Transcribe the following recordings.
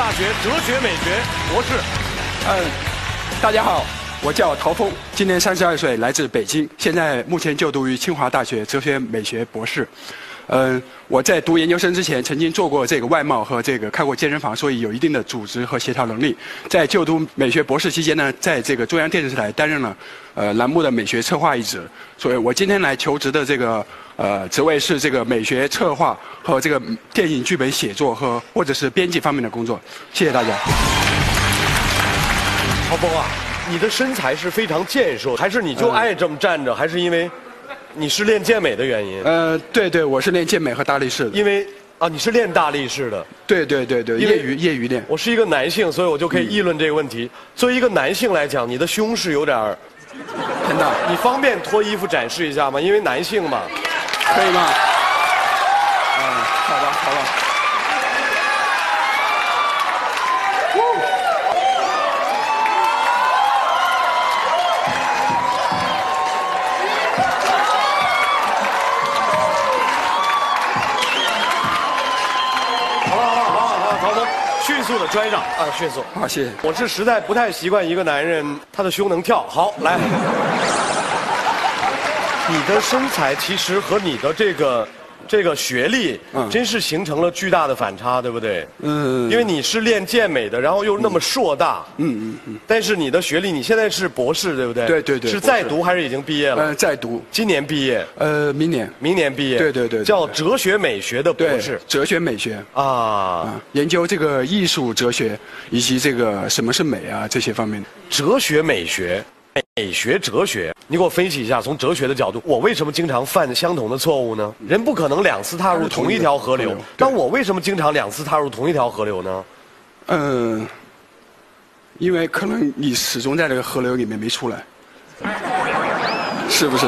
大学哲学美学博士。 大家好，我叫陶峰，今年32岁，来自北京，现在目前就读于清华大学哲学美学博士。我在读研究生之前，曾经做过这个外贸和开过健身房，所以有一定的组织和协调能力。在就读美学博士期间呢，在这个中央电视台担任了栏目的美学策划一职，所以我今天来求职的职位是这个美学策划和这个电影剧本写作或者是编辑方面的工作。谢谢大家。 陶峰啊，你的身材是非常健硕，还是你就爱这么站着，还是因为你是练健美的原因？ 对，我是练健美和大力士的。 因为你是练大力士的。 对，业余练。 我是一个男性，所以我就可以议论这个问题。作为一个男性来讲，你的胸是有点很大。 你方便脱衣服展示一下吗？因为男性嘛。 可以吗？好吧。 好，陶峰，迅速的拽上啊，迅速。 好，谢谢。 我是实在不太习惯一个男人他的胸能跳。好，来。你的身材其实和你的这个学历，真是形成了巨大的反差，对不对？因为你是练健美的，然后又那么硕大。但是你的学历，你现在是博士，对不对？ 对。 是在读还是已经毕业了？ 在读。 今年毕业。 明年。 明年毕业。 对。 叫哲学美学的博士。 哲学美学啊， 研究这个艺术哲学以及这个什么是美啊这些方面。 哲学美学。美学哲学，你给我分析一下，从哲学的角度，我为什么经常犯相同的错误呢？人不可能2次踏入同一条河流，但我为什么经常2次踏入同一条河流呢？ 因为可能你始终在这个河流里面没出来，是不是？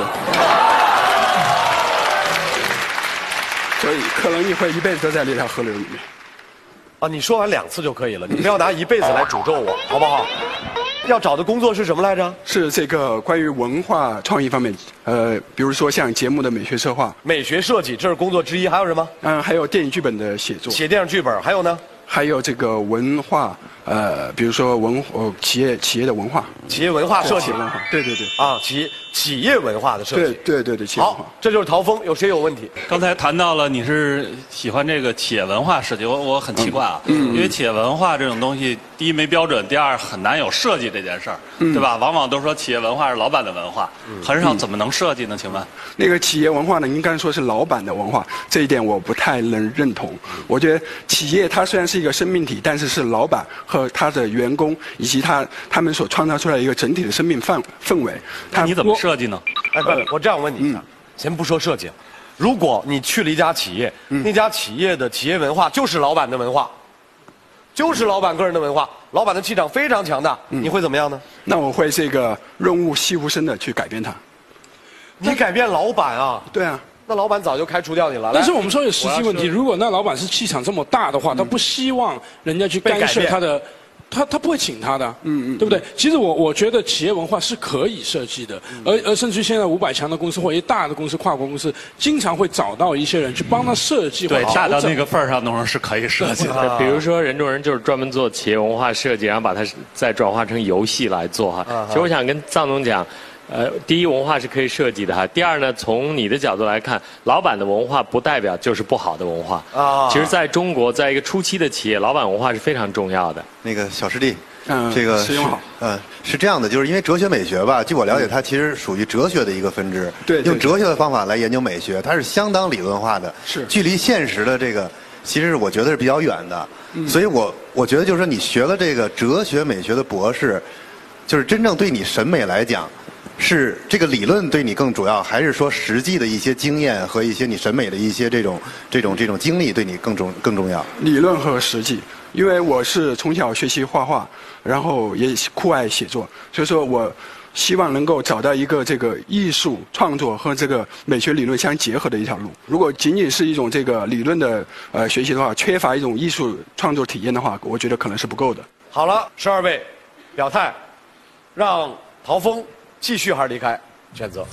所以可能你会一辈子都在那条河流里面。 你说完2次就可以了，你不要拿一辈子来诅咒我，好不好？要找的工作是什么来着？ 是这个关于文化创意方面，比如说像节目的美学策划、 美学设计，这是工作之一。还有什么？ 还有电影剧本的写作。 写电影剧本，还有呢？ 还有这个文化，比如说企业的文化。 企业文化设计。 对。 企业文化的设计。 对。 好，这就是陶峰。有谁有问题？ 刚才谈到了你是喜欢这个企业文化设计，我很奇怪啊，因为企业文化这种东西，第一没标准，第二很难有设计这件事儿，对吧？往往都说企业文化是老板的文化，很少怎么能设计呢？请问？ 那个企业文化呢，应该说是老板的文化，这一点我不太能认同。我觉得企业它虽然是一个生命体，但是老板和他的员工以及他们所创造出来一个整体的生命氛围。 那你怎么设计呢？ 我这样问你一下，先不说设计，如果你去了一家企业，那家企业的企业文化就是老板的文化，就是老板个人的文化，老板的气场非常强大，你会怎么样呢？ 那我会润物细无声的去改变它。 你改变老板啊？ 对啊。 那老板早就开除掉你了。 但是我们说有实际问题，如果那老板是气场这么大的话，他不希望人家去干涉他的。他不会请他的，对不对？其实我觉得企业文化是可以设计的，而甚至现在500强的公司或一些大的公司、跨国公司，经常会找到一些人去帮他设计或调整。 大到那个份儿上，当然是可以设计的。 比如说人中人就是专门做企业文化设计，然后把它再转化成游戏来做哈。其实我想跟藏总讲。第一，文化是可以设计的哈。第二呢，从你的角度来看，老板的文化不代表就是不好的文化啊。其实，在中国，在一个初期的企业，老板文化是非常重要的。 那个小师弟，这个是这样的，就是因为哲学美学吧，据我了解，它其实属于哲学的一个分支。 对。 用哲学的方法来研究美学，它是相当理论化的， 是距离现实的这个，其实我觉得是比较远的。所以我觉得就是说，你学了这个哲学美学的博士，就是真正对你审美来讲。是这个理论对你更主要，还是说实际的一些经验和一些你审美的一些这种经历对你更重要？ 理论和实际，因为我是从小学习画画，然后也酷爱写作，所以说我希望能够找到一个这个艺术创作和这个美学理论相结合的一条路。如果仅仅是一种这个理论的学习的话，缺乏一种艺术创作体验的话，我觉得可能是不够的。 好了，12位表态，让陶峰。继续还是离开？选择。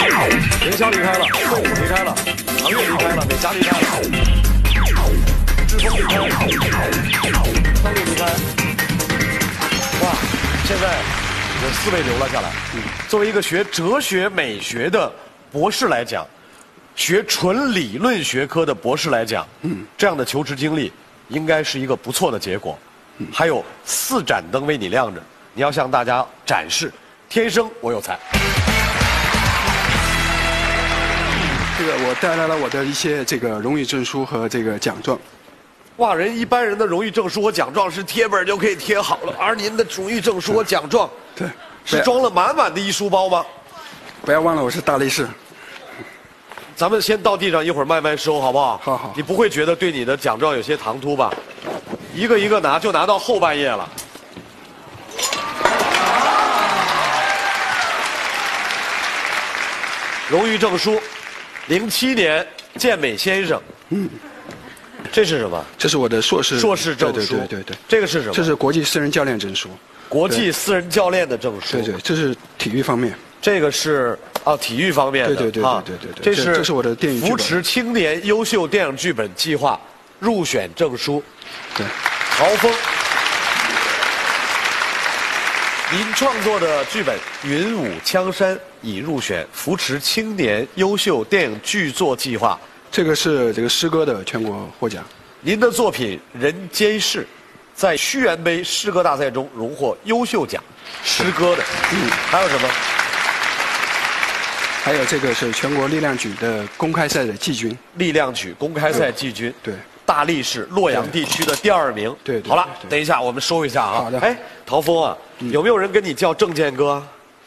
营销离开了，政府离开了，行业离开了，美霞离开了。 势风力开，风里离开。哇，现在有4位留了下来。作为一个学哲学美学的博士来讲，学纯理论学科的博士来讲，这样的求职经历应该是一个不错的结果。还有4盏灯为你亮着，你要向大家展示，天生我有才。 这个我带来了我的一些这个荣誉证书和这个奖状。 哇，一般人的荣誉证书和奖状是贴本就可以贴好了，而您的荣誉证书和奖状， 对， 是装了满满的一书包吗？ 不要忘了我是大力士。 咱们先到地上，一会儿慢慢收，好不好？ 好。 你不会觉得对你的奖状有些唐突吧？一个一个拿，就拿到后半夜了。荣誉证书，07年健美先生。这是什么？ 这是我的硕士证书。对。 这个是什么？ 这是国际私人教练证书。 国际私人教练的证书。 对，这是体育方面。 这个是体育方面的。 对。这是我的电影剧本。 扶持青年优秀电影剧本计划入选证书。 对。 陶峰，您创作的剧本《云舞枪山》已入选扶持青年优秀电影剧作计划。 这个是这个诗歌的全国获奖。 您的作品《人间世》在屈原杯诗歌大赛中荣获优秀奖，诗歌的。还有什么？ 还有这个是全国力量举的公开赛的季军。 力量举公开赛季军。 对。 大力士洛阳地区的第2名。 对。 好了，等一下我们收一下啊。 好的。 哎，陶峰啊，有没有人跟你叫证件哥？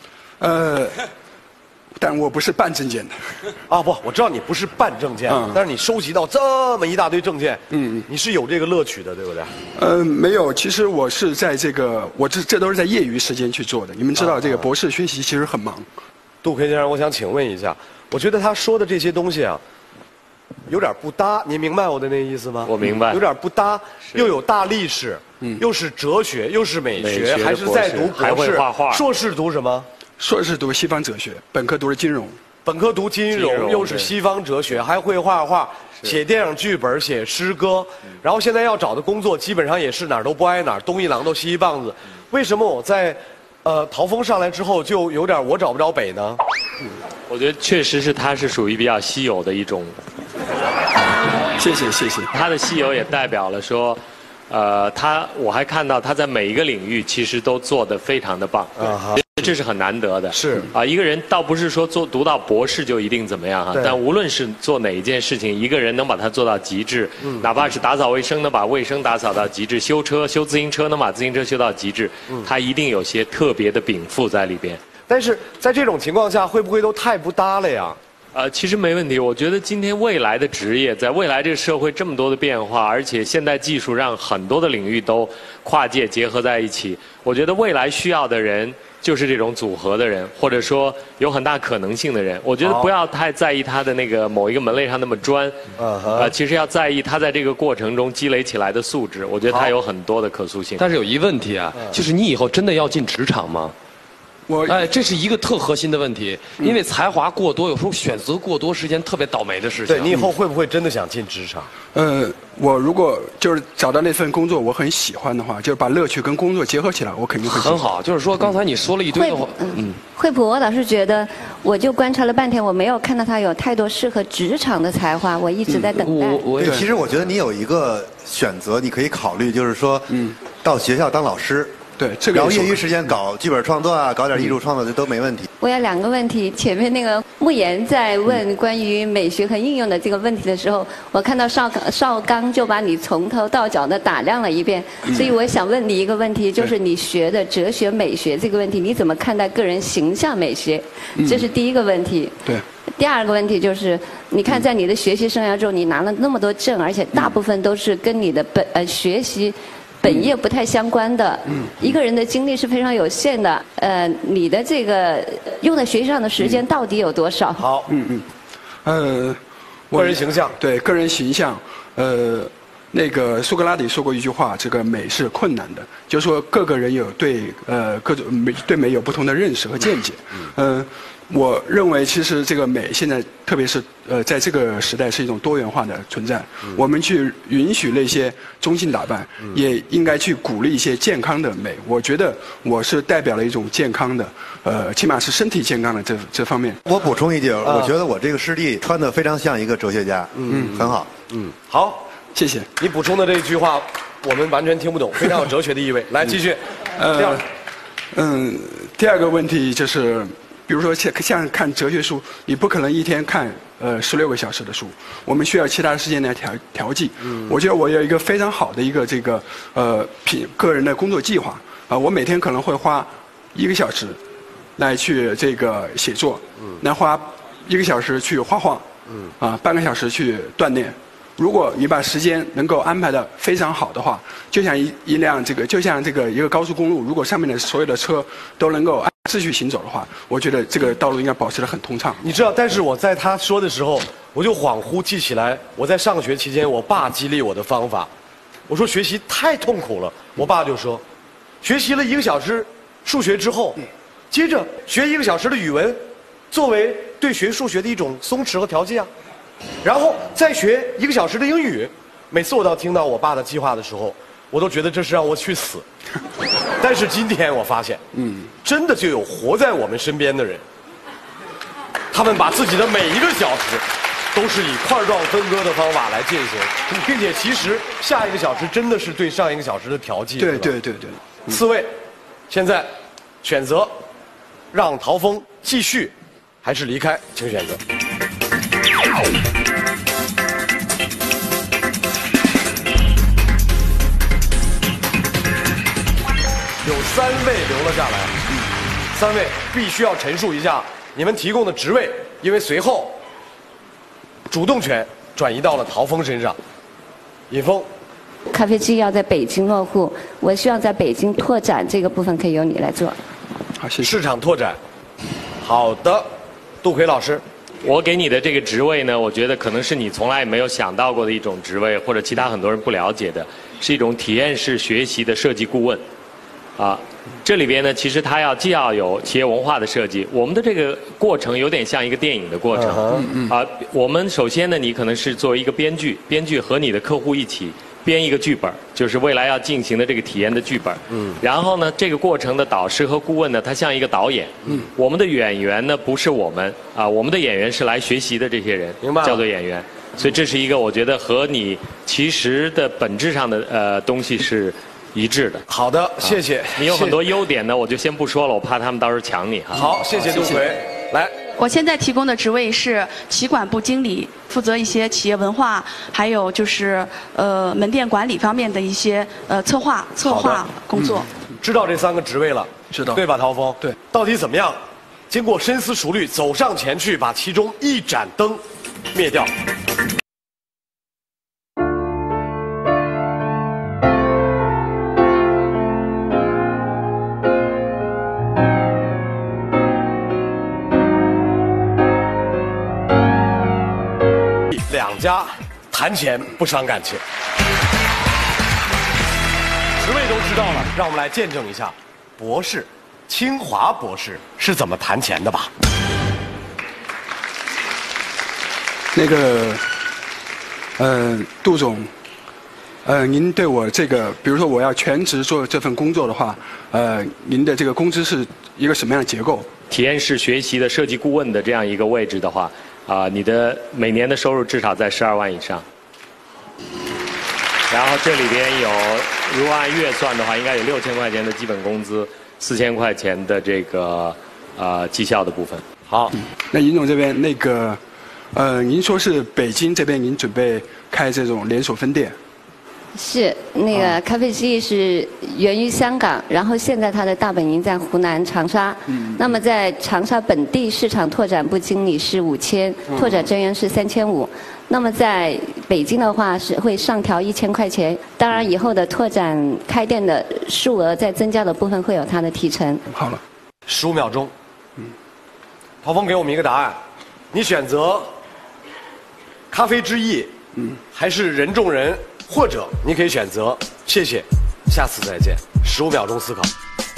但我不是办证件的。 不，我知道你不是办证件，但是你收集到这么一大堆证件，你是有这个乐趣的，对不对？ 没有，其实我是在这个，这都是在业余时间去做的。你们知道，这个博士学习其实很忙。 杜培先生，我想请问一下，我觉得他说的这些东西啊，有点不搭，您明白我的那个意思吗？ 我明白。 有点不搭，又有大历史，又是哲学，又是美学，还是在读博士， 还会画画。 硕士读什么？ 硕士读西方哲学，本科读的金融。 本科读金融，又是西方哲学，还会画画，写电影剧本，写诗歌，然后现在要找的工作基本上也是哪儿都不挨哪儿，东一榔头西一棒子。为什么我在陶峰上来之后就有点我找不着北呢？ 我觉得确实是他是属于比较稀有的一种。 谢谢。 他的稀有也代表了说。我还看到他在每一个领域其实都做得非常的棒，这是很难得的。 是一个人倒不是说读到博士就一定怎么样哈，但无论是做哪一件事情，一个人能把它做到极致，哪怕是打扫卫生能把卫生打扫到极致，修自行车能把自行车修到极致，他一定有些特别的禀赋在里边。 但是在这种情况下，会不会都太不搭了呀？ 其实没问题。我觉得今天未来的职业，在未来这个社会这么多的变化，而且现代技术让很多的领域都跨界结合在一起。我觉得未来需要的人就是这种组合的人，或者说有很大可能性的人。我觉得不要太在意他的那个某一个门类上那么专，其实要在意他在这个过程中积累起来的素质。我觉得他有很多的可塑性。 但是有一问题啊，就是你以后真的要进职场吗？这是一个特核心的问题，因为才华过多，有时候选择过多是件特别倒霉的事情。 对，你以后会不会真的想进职场？ 我如果就是找到那份工作我很喜欢的话，就是把乐趣跟工作结合起来，我肯定会。 很好，就是说刚才你说了一堆的话。 惠普，我老是觉得，我就观察了半天，我没有看到他有太多适合职场的才华，我一直在等待。 对，其实我觉得你有一个选择，你可以考虑，就是说，到学校当老师。 对，这个然后业余时间搞剧本创作啊，搞点艺术创作，这都没问题。 我有2个问题，前面那个慕言在问关于美学和应用的这个问题的时候，我看到绍刚就把你从头到脚的打量了一遍，所以我想问你一个问题，就是你学的哲学美学这个问题，你怎么看待个人形象美学？这是第一个问题。 对。 第2个问题就是，你看在你的学习生涯中，你拿了那么多证，而且大部分都是跟你的学习。本业不太相关的，一个人的精力是非常有限的。你的这个用在学习上的时间到底有多少？ 好， 个人形象。 对，个人形象， 那个苏格拉底说过一句话，这个美是困难的，就是说各个人有对各种美有不同的认识和见解。我认为其实这个美现在特别是在这个时代是一种多元化的存在。我们去允许那些中性打扮，也应该去鼓励一些健康的美。我觉得我是代表了一种健康的，起码是身体健康的这方面。 我补充一句，我觉得我这个师弟穿得非常像一个哲学家，很好。 好， 谢谢。 你补充的这一句话，我们完全听不懂，非常有哲学的意味。来，继续。 第二个问题就是。比如说像看哲学书，你不可能一天看16个小时的书，我们需要其他的时间来调剂。我觉得我有一个非常好的一个这个个人的工作计划我每天可能会花1个小时来去这个写作，来花1个小时去画画，半个小时去锻炼。如果你把时间能够安排得非常好的话，就像就像一个高速公路，如果上面的所有的车都能够秩序行走的话，我觉得这个道路应该保持得很通畅。 你知道，但是我在他说的时候，我就恍惚记起来，我在上学期间，我爸激励我的方法。我说学习太痛苦了，我爸就说，学习了1个小时数学之后，接着学1个小时的语文，作为对学数学的一种松弛和调剂啊。然后再学1个小时的英语。每次我到听到我爸的计划的时候，我都觉得这是让我去死。但是今天我发现，真的就有活在我们身边的人，他们把自己的每1个小时都是以块状分割的方法来进行，并且其实下1个小时真的是对上1个小时的调剂。 对。 4位，现在选择让陶峰继续还是离开，请选择。有3位留了下来，3位必须要陈述一下你们提供的职位，因为随后主动权转移到了陶峰身上。尹峰， 咖啡机要在北京落户，我希望在北京拓展这个部分可以由你来做。 好，谢谢。 市场拓展，好的，杜奎老师。 我给你的这个职位呢，我觉得可能是你从来没有想到过的一种职位，或者其他很多人不了解的，是一种体验式学习的设计顾问。这里边呢，其实它既要有企业文化的设计，我们的这个过程有点像一个电影的过程。我们首先呢，你可能是作为一个编剧和你的客户一起编一个剧本，就是未来要进行的这个体验的剧本。然后呢，这个过程的导师和顾问呢，他像一个导演。我们的演员呢，不是我们我们的演员是来学习的这些人，叫做演员。所以这是一个我觉得和你其实的本质上的东西是一致的。 好的，谢谢。 你有很多优点呢，我就先不说了，我怕他们到时候抢你哈。 好，谢谢杜奎。来， 我现在提供的职位是企管部经理，负责一些企业文化，还有就是门店管理方面的一些策划工作。 知道这3个职位了， 知道， 对吧，陶峰？ 对。 到底怎么样？经过深思熟虑，走上前去，把其中一盏灯灭掉。2家谈钱不伤感情，10位都知道了，让我们来见证一下，博士，清华博士是怎么谈钱的吧？ 那个，杜总，您对我这个，比如说我要全职做这份工作的话，您的这个工资是一个什么样的结构？ 体验式学习的设计顾问的这样一个位置的话。你的每年的收入至少在12万以上，然后这里边如果按月算的话，应该有6000块钱的基本工资，4000块钱的这个绩效的部分。 好， 那尹总这边那个您说是北京这边您准备开这种连锁分店？ 是，那个咖啡机是源于香港，然后现在它的大本营在湖南长沙。那么在长沙本地市场拓展部经理是5000，拓展专员是3500。那么在北京的话是会上调1000块钱，当然以后的拓展开店的数额在增加的部分会有它的提成。 好了 ，15秒钟。陶峰给我们一个答案，你选择咖啡之意，还是人中人或者你可以选择谢谢，下次再见，15秒钟思考。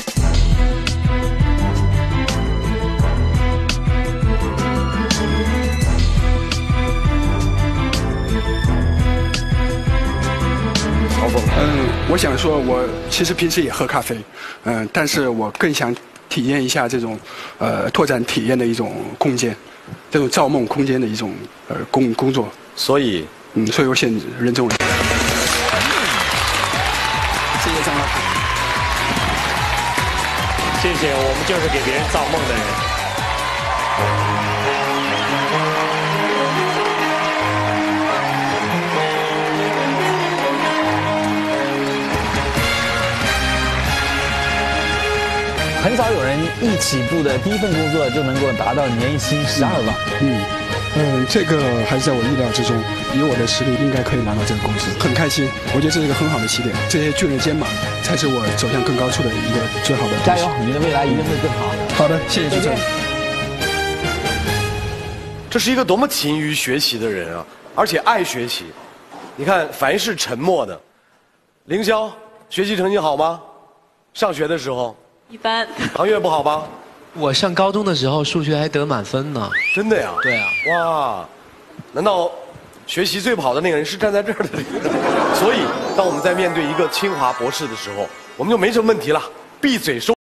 我想说，我其实平时也喝咖啡，但是我更想体验一下这种，拓展体验的一种空间，这种造梦空间的一种工作。 所以， 所以我选任重人。谢谢张老师。 谢谢，我们就是给别人造梦的人。 很少有人一起步的第一份工作就能够达到年薪12万。 这个还是在我意料之中，以我的实力应该可以拿到这个工资，很开心。我觉得这是一个很好的起点，这些巨人肩膀才是我走向更高处的一个最好的。 加油，你的未来一定会更好。 好的，谢谢主持人。 这是一个多么勤于学习的人啊，而且爱学习。你看，凡是沉默的，凌霄学习成绩好吗？上学的时候。 一般。 唐月不好吧？ 我上高中的时候数学还得满分呢。 真的呀？ 对啊。 哇，难道学习最不好的那个人是站在这儿的？所以，当我们在面对一个清华博士的时候，我们就没什么问题了，闭嘴收。